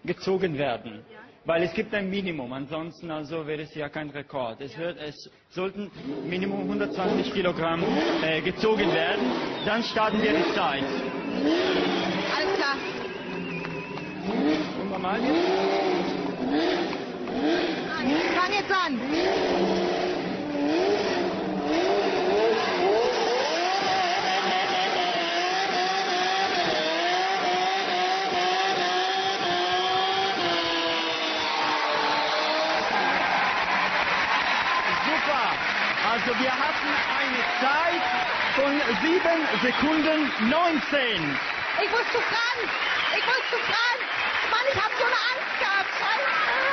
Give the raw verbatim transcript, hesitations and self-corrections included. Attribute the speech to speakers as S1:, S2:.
S1: gezogen werden. Weil es gibt ein Minimum, ansonsten also wäre es ja kein Rekord. Es, wird, es sollten Minimum hundertzwanzig Kilogramm äh, gezogen werden, dann starten wir die Zeit.
S2: Alles klar.
S1: Und normal jetzt?
S2: Fang jetzt an.
S1: Also wir hatten eine Zeit von sieben Sekunden neunzehn.
S2: Ich muss zu Franz. Ich muss zu Franz. Mann, ich habe so eine Angst gehabt. Scheiße.